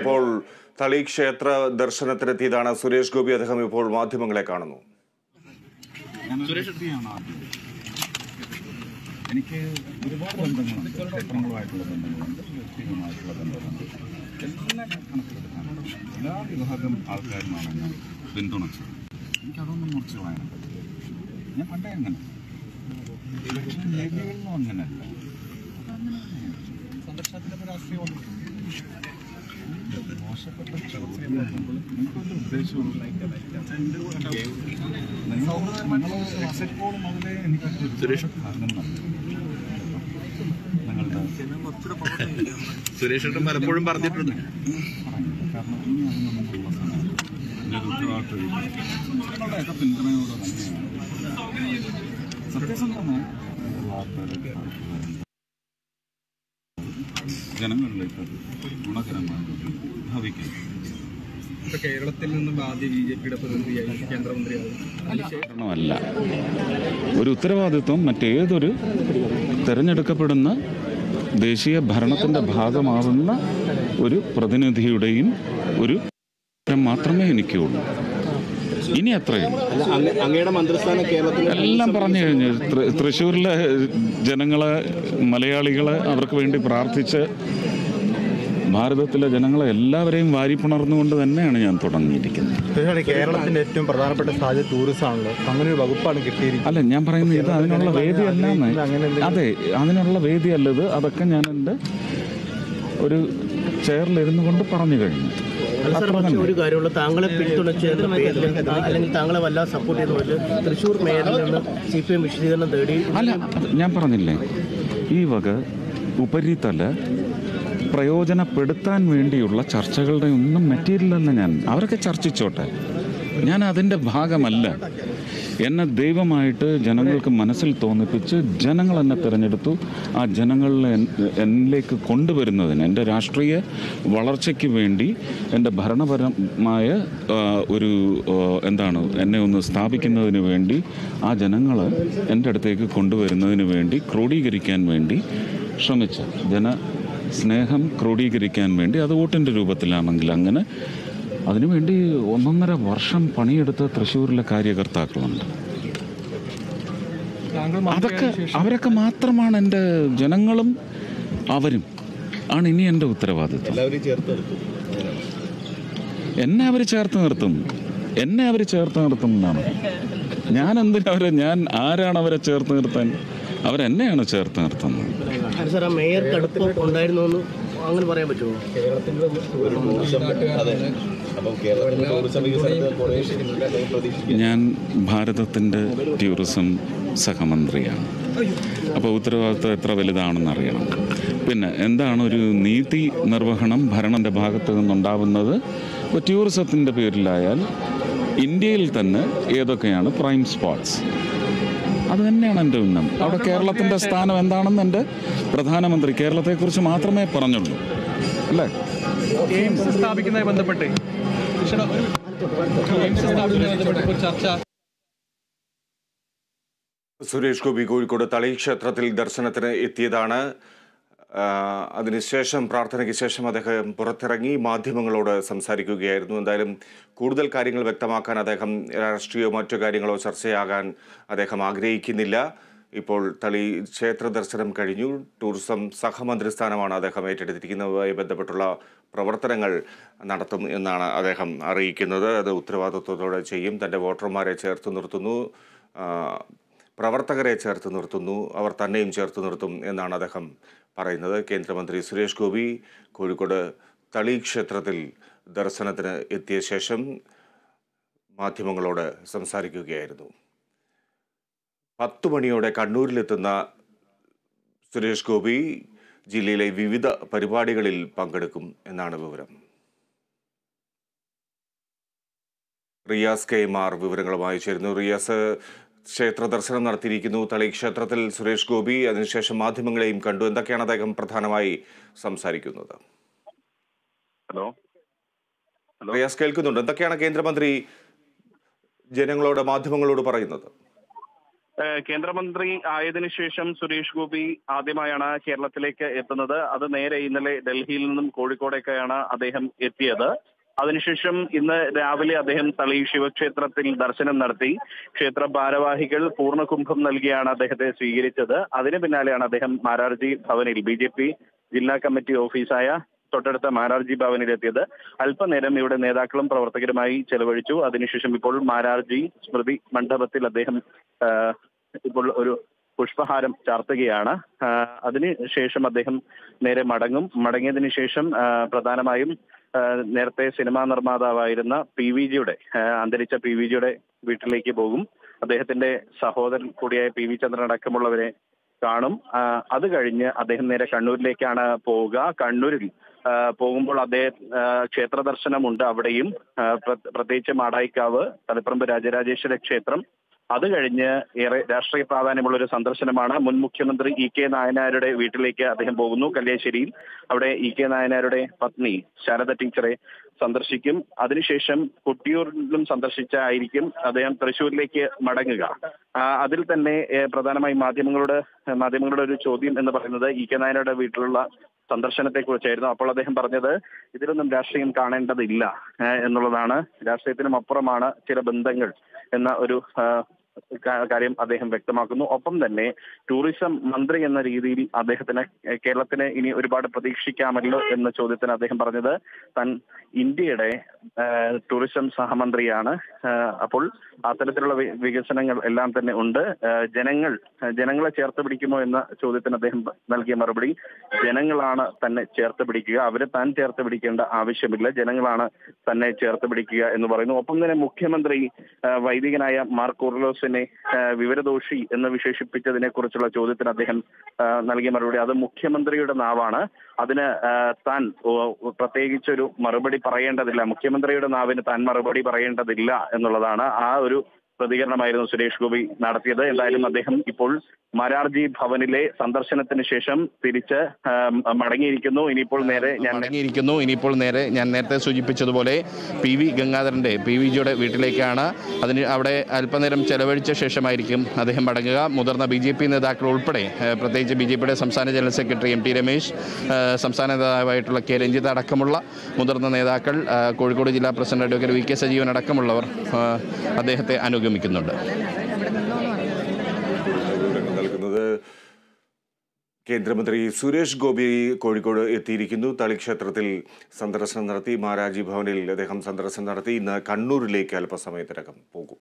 ഇപ്പോൾ തളി ക്ഷേത്ര ദർശനത്തിനെത്തിയതാണ് സുരേഷ് ഗോപി. അദ്ദേഹം ഇപ്പോൾ മാധ്യമങ്ങളെ കാണുന്നു. എനിക്ക് ഒരുപാട് ബന്ധങ്ങളുണ്ട്, ക്ഷേത്രങ്ങളുമായിട്ടുള്ള ബന്ധങ്ങളുണ്ട്, വ്യക്തികളുമായിട്ടുള്ള ബന്ധങ്ങളുണ്ട്. എല്ലാം കണക്കിലെടുക്കാനുണ്ട്. എല്ലാ വിഭാഗം ആൾക്കാരുമാണ് ഞാൻ പിന്തുണച്ചത്. എനിക്കതൊന്നും മുറിച്ച് കളയാൻ പറ്റില്ല. ഞാൻ പണ്ടേ അങ്ങനെ, പക്ഷേ ഏരിയകളിലും അങ്ങനെയല്ല. സന്ദർശനത്തിൻ്റെ രാഷ്ട്രീയം മോശപ്പെട്ട ചോദ്യം. എനിക്കൊരു ഉദ്ദേശവും മുതലേ എനിക്ക് സുരേഷ് പലപ്പോഴും പറഞ്ഞിട്ടുണ്ട്. കാരണം ഇനി അതിനൊന്നുള്ള സമയം ഒരു ഉത്തരവാദിത്വം നിങ്ങളുടെയൊക്കെ പിന്തുണയോടെ തന്നെയാണ് സത്യസന്ധമായ വാർത്തകൾ ജനങ്ങളിലേക്ക് ഗുണകരമായി ഭവിക്കുന്നു. കേരളത്തിൽ നിന്നും ആദ്യ BJP-യുടെ പ്രതിനിധിയായി കേന്ദ്രമന്ത്രിയായി അല്ല, ഒരു ഉത്തരവാദിത്വം മറ്റേതൊരു തിരഞ്ഞെടുക്കപ്പെടുന്ന ദേശീയ ഭരണത്തിൻ്റെ ഭാഗമാവുന്ന ഒരു പ്രതിനിധിയുടെയും ഒരു മാത്രമേ എനിക്കുള്ളൂ. ഇനി അത്രയും അങ്ങയുടെ മന്ത്രിസ്ഥാനം കേരളത്തിൽ എല്ലാം പറഞ്ഞു കഴിഞ്ഞു. തൃശ്ശൂരിലെ ജനങ്ങളെ, മലയാളികളെ, അവർക്ക് വേണ്ടി പ്രാർത്ഥിച്ച് ഭാരതത്തിലെ ജനങ്ങളെ എല്ലാവരെയും വാരിപ്പുണർന്നുകൊണ്ട് തന്നെയാണ് ഞാൻ തുടങ്ങിയിരിക്കുന്നത്. കേരളത്തിന്റെ ഏറ്റവും പ്രധാനപ്പെട്ട സാധ്യത ടൂറിസം ആണല്ലോ. അങ്ങനെ ഒരു വകുപ്പാണ് കിട്ടിയിരിക്കുന്നത്. അല്ല, ഞാൻ പറയുന്നത് ഇത് അതിനുള്ള വേദിയല്ലാന്ന്. അതെ, അതിനുള്ള വേദിയല്ലത്. അതൊക്കെ ഞാൻ എൻ്റെ ഒരു ചെയറിലിരുന്നു കൊണ്ട് പറഞ്ഞു കഴിഞ്ഞു. ഒരു കാര്യമുള്ള താങ്കളെ പിന്തുണച്ച് അല്ലെങ്കിൽ താങ്കളെ വല്ലാതെ സപ്പോർട്ട് ചെയ്ത് തൃശ്ശൂർ മേയറിൽ നിന്ന് CPM വിശദീകരണം തേടി. അല്ല, ഞാൻ പറഞ്ഞില്ലേ, ഈ വക ഉപരിതല പ്രയോജനപ്പെടുത്താൻ വേണ്ടിയുള്ള ചർച്ചകളുടെ ഒന്നും മെറ്റീരിയലല്ല ഞാൻ. അവരൊക്കെ ചർച്ചിച്ചോട്ടെ, ഞാൻ അതിൻ്റെ ഭാഗമല്ല. എന്നെ ദൈവമായിട്ട് ജനങ്ങൾക്ക് മനസ്സിൽ തോന്നിപ്പിച്ച് ജനങ്ങൾ എന്നെ തിരഞ്ഞെടുത്തു. ആ ജനങ്ങളെ എന്നിലേക്ക് കൊണ്ടുവരുന്നതിന്, എൻ്റെ രാഷ്ട്രീയ വളർച്ചയ്ക്ക് വേണ്ടി, എൻ്റെ ഭരണപരമായ ഒരു എന്നെ ഒന്ന് സ്ഥാപിക്കുന്നതിന് വേണ്ടി, ആ ജനങ്ങളെ എൻ്റെ അടുത്തേക്ക് കൊണ്ടുവരുന്നതിന് വേണ്ടി, ക്രോഡീകരിക്കാൻ വേണ്ടി ശ്രമിച്ച സ്നേഹം ക്രോഡീകരിക്കാൻ വേണ്ടി, അത് വോട്ടിൻ്റെ രൂപത്തിലാണെങ്കിൽ അങ്ങനെ, അതിനുവേണ്ടി 1.5 വർഷം പണിയെടുത്ത തൃശ്ശൂരിലെ കാര്യകർത്താക്കളുണ്ട്. അവരൊക്കെ മാത്രമാണ് എൻ്റെ ജനങ്ങളും അവരും ആണ് ഇനി എൻ്റെ ഉത്തരവാദിത്വം. എന്നെ അവർ ചേർത്ത് നിർത്തും എന്നാണ്. ഞാൻ ആരാണ് അവരെ ചേർത്ത് നിർത്താൻ? അവരെന്നെയാണ് ചേർത്ത് നിർത്തുന്നത്. മേയർ കടുപ്പം ഉണ്ടായിരുന്നു അങ്ങനെ പറയാൻ പറ്റുമോ? ഞാൻ ഭാരതത്തിൻ്റെ ടൂറിസം സഹമന്ത്രിയാണ്. അപ്പോൾ ഉത്തരവാദിത്വം എത്ര വലുതാണെന്ന് അറിയണം. പിന്നെ എന്താണ് ഒരു നീതി നിർവഹണം ഭരണൻ്റെ ഭാഗത്ത് നിന്നുണ്ടാവുന്നത്? ഇപ്പോൾ ടൂറിസത്തിൻ്റെ പേരിലായാൽ ഇന്ത്യയിൽ തന്നെ ഏതൊക്കെയാണ് പ്രൈം സ്പോട്ട്സ്, അത് തന്നെയാണ് എൻ്റെ ഉന്നം. അവിടെ കേരളത്തിൻ്റെ സ്ഥാനം എന്താണെന്ന് എൻ്റെ പ്രധാനമന്ത്രി കേരളത്തെക്കുറിച്ച് മാത്രമേ പറഞ്ഞുള്ളൂ, അല്ലേ? സ്ഥാപിക്കുന്നതുമായി ബന്ധപ്പെട്ട് സുരേഷ് ഗോപി കോഴിക്കോട് തളി ക്ഷേത്രത്തിൽ ദർശനത്തിന് എത്തിയതാണ്. അതിനുശേഷം, പ്രാർത്ഥനയ്ക്ക് ശേഷം അദ്ദേഹം പുറത്തിറങ്ങി മാധ്യമങ്ങളോട് സംസാരിക്കുകയായിരുന്നു. എന്തായാലും കൂടുതൽ കാര്യങ്ങൾ വ്യക്തമാക്കാൻ അദ്ദേഹം, രാഷ്ട്രീയമോ മറ്റു കാര്യങ്ങളോ ചർച്ചയാകാൻ അദ്ദേഹം ആഗ്രഹിക്കുന്നില്ല. ഇപ്പോൾ തളി ക്ഷേത്ര ദർശനം കഴിഞ്ഞു. ടൂറിസം സഹമന്ത്രി സ്ഥാനമാണ് അദ്ദേഹം ഏറ്റെടുത്തിരിക്കുന്നതുമായി ബന്ധപ്പെട്ടുള്ള പ്രവർത്തനങ്ങൾ നടത്തും എന്നാണ് അദ്ദേഹം അറിയിക്കുന്നത്. അത് ഉത്തരവാദിത്വത്തോടെ ചെയ്യും. തൻ്റെ വോട്ടർമാരെ ചേർത്ത് നിർത്തുന്നു, പ്രവർത്തകരെ ചേർത്ത് നിർത്തുന്നു, അവർ തന്നെയും ചേർത്ത് നിർത്തും എന്നാണ് അദ്ദേഹം പറയുന്നത്. കേന്ദ്രമന്ത്രി സുരേഷ് ഗോപി കോഴിക്കോട് തളി ക്ഷേത്രത്തിൽ ദർശനത്തിന് എത്തിയ ശേഷം മാധ്യമങ്ങളോട് സംസാരിക്കുകയായിരുന്നു. 10 മണിയോടെ കണ്ണൂരിലെത്തുന്ന സുരേഷ് ഗോപി ജില്ലയിലെ വിവിധ പരിപാടികളിൽ പങ്കെടുക്കും എന്നാണ് വിവരം. റിയാസ് കെമാർ വിവരങ്ങളുമായി ചേരുന്നു. റിയാസ്, ക്ഷേത്ര ദർശനം നടത്തിയിരിക്കുന്നു തളി ക്ഷേത്രത്തിൽ സുരേഷ് ഗോപി. അതിനുശേഷം മാധ്യമങ്ങളെയും കണ്ടു. എന്തൊക്കെയാണ് അദ്ദേഹം പ്രധാനമായി സംസാരിക്കുന്നത്? റിയാസ്, കേൾക്കുന്നുണ്ട്? എന്തൊക്കെയാണ് കേന്ദ്രമന്ത്രി ജനങ്ങളോട്, മാധ്യമങ്ങളോട് പറയുന്നത്? കേന്ദ്രമന്ത്രി ആയതിനു ശേഷം സുരേഷ് ഗോപി ആദ്യമായാണ് കേരളത്തിലേക്ക് എത്തുന്നത്. അത് നേരെ ഇന്നലെ ഡൽഹിയിൽ നിന്നും കോഴിക്കോടേക്കാണ് അദ്ദേഹം എത്തിയത്. അതിനുശേഷം ഇന്ന് രാവിലെ അദ്ദേഹം തളി ശിവക്ഷേത്രത്തിൽ ദർശനം നടത്തി. ക്ഷേത്ര ഭാരവാഹികൾ പൂർണ്ണകുംഭം നൽകിയാണ് അദ്ദേഹത്തെ സ്വീകരിച്ചത്. അതിന് പിന്നാലെയാണ് അദ്ദേഹം മാരാർജി ഭവനിൽ BJP ജില്ലാ കമ്മിറ്റി ഓഫീസായ തൊട്ടടുത്ത മാരാർജി ഭവനിലെത്തിയത്. അല്പനേരം ഇവിടെ നേതാക്കളും പ്രവർത്തകരുമായി ചെലവഴിച്ചു. അതിനുശേഷം ഇപ്പോൾ മാരാർജി സ്മൃതി മണ്ഡപത്തിൽ അദ്ദേഹം ഇപ്പോൾ ഒരു പുഷ്പഹാരം ചാർത്തുകയാണ്. അതിനുശേഷം അദ്ദേഹം നേരെ മടങ്ങിയതിനു ശേഷം പ്രധാനമായും നേരത്തെ സിനിമാ നിർമ്മാതാവായിരുന്ന അന്തരിച്ച PVജിയുടെ വീട്ടിലേക്ക് പോകും. അദ്ദേഹത്തിന്റെ സഹോദരൻ കൂടിയായ PV ചന്ദ്രൻ അടക്കമുള്ളവരെ കാണും. അത് കഴിഞ്ഞ് അദ്ദേഹം നേരെ കണ്ണൂരിലേക്കാണ് പോവുക. കണ്ണൂരിൽ പോകുമ്പോൾ അദ്ദേഹം ക്ഷേത്ര ദർശനമുണ്ട്. അവിടെയും പ്രത്യേകിച്ച് മാടായിക്കാവ്, തളിപ്പറമ്പ് രാജരാജേശ്വര ക്ഷേത്രം. അത് കഴിഞ്ഞ് ഏറെ രാഷ്ട്രീയ പ്രാധാന്യമുള്ള ഒരു സന്ദർശനമാണ്. മുൻ മുഖ്യമന്ത്രി EK നായനാരുടെ വീട്ടിലേക്ക് അദ്ദേഹം പോകുന്നു, കല്യാശ്ശേരിയിൽ. അവിടെ EK നായനാരുടെ പത്നി ശാരദ ടീച്ചറെ സന്ദർശിക്കും. അതിനുശേഷം കൊട്ടിയൂരിലും സന്ദർശിച്ചായിരിക്കും അദ്ദേഹം തൃശ്ശൂരിലേക്ക് മടങ്ങുക. അതിൽ തന്നെ പ്രധാനമായും മാധ്യമങ്ങളുടെ ഒരു ചോദ്യം എന്ന് പറയുന്നത് EK നായനാരുടെ വീട്ടിലുള്ള സന്ദർശനത്തെ കുറിച്ചായിരുന്നു. അപ്പോൾ അദ്ദേഹം പറഞ്ഞത് ഇതിലൊന്നും രാഷ്ട്രീയം കാണേണ്ടതില്ല എന്നുള്ളതാണ്. രാഷ്ട്രീയത്തിനും അപ്പുറമാണ് ചില ബന്ധങ്ങൾ എന്ന ഒരു കാര്യം അദ്ദേഹം വ്യക്തമാക്കുന്നു. ഒപ്പം തന്നെ ടൂറിസം മന്ത്രി എന്ന രീതിയിൽ കേരളത്തിന് ഇനി ഒരുപാട് പ്രതീക്ഷിക്കാമല്ലോ എന്ന ചോദ്യത്തിന് അദ്ദേഹം പറഞ്ഞത് താൻ ഇന്ത്യയുടെ ടൂറിസം സഹമന്ത്രിയാണ്. അപ്പോൾ അത്തരത്തിലുള്ള വികസനങ്ങൾ എല്ലാം തന്നെ ഉണ്ട്. ജനങ്ങളെ ചേർത്ത് പിടിക്കുമോ എന്ന ചോദ്യത്തിന് അദ്ദേഹം നൽകിയ മറുപടി, ജനങ്ങളാണ് തന്നെ ചേർത്ത് പിടിക്കുക, അവരെ താൻ ചേർത്ത് പിടിക്കേണ്ട ആവശ്യമില്ല, ജനങ്ങളാണ് തന്നെ ചേർത്ത് പിടിക്കുക എന്ന് പറയുന്നു. ഒപ്പം തന്നെ മുഖ്യമന്ത്രി വൈദികനായ മാർ കൂറിലോസിനെ വിവരദോഷി എന്ന് വിശേഷിപ്പിച്ചതിനെ കുറിച്ചുള്ള ചോദ്യത്തിന് അദ്ദേഹം നൽകിയ മറുപടി, അത് മുഖ്യമന്ത്രിയുടെ നാവാണ്, അതിന് താൻ പ്രത്യേകിച്ചൊരു മറുപടി പറയേണ്ടതില്ല, മുഖ്യമന്ത്രിയുടെ നാവിന് താൻ മറുപടി പറയേണ്ടതില്ല എന്നുള്ളതാണ്. ആ ഒരു പ്രതികരണമായിരുന്നു സുരേഷ് ഗോപി നടത്തിയത്. എന്തായാലും അദ്ദേഹം ഇപ്പോൾ മാരാർജി ഭവനിലെ സന്ദർശനത്തിന് ശേഷം തിരിച്ച് മടങ്ങിയിരിക്കുന്നു. ഇനിയിപ്പോൾ നേരെ ഞാൻ നേരത്തെ സൂചിപ്പിച്ചതുപോലെ PV ഗംഗാധരന്റെ PVജിയുടെ വീട്ടിലേക്കാണ്. അവിടെ അല്പനേരം ചെലവഴിച്ച ശേഷമായിരിക്കും അദ്ദേഹം മടങ്ങുക. മുതിർന്ന BJP നേതാക്കൾ ഉൾപ്പെടെ, പ്രത്യേകിച്ച് BJPയുടെ സംസ്ഥാന ജനറൽ സെക്രട്ടറി MT രമേശ്, സംസ്ഥാന നേതാവായിട്ടുള്ള K രഞ്ജിത്ത് അടക്കമുള്ള മുതിർന്ന നേതാക്കൾ, കോഴിക്കോട് ജില്ലാ പ്രസിഡന്റ് അഡ്വക്കേറ്റ് VK സജീവൻ അടക്കമുള്ളവർ അദ്ദേഹത്തെ അനുഗമിക്കുന്നുണ്ട്. കേന്ദ്രമന്ത്രി സുരേഷ് ഗോപി കോഴിക്കോട് എത്തിയിരിക്കുന്നു. തളി ക്ഷേത്രത്തിൽ സന്ദർശനം നടത്തി. മാരാർജി ഭവനിൽ അദ്ദേഹം സന്ദർശനം നടത്തി. ഇന്ന് കണ്ണൂരിലേക്ക് അല്പസമയത്തിനകം പോകും.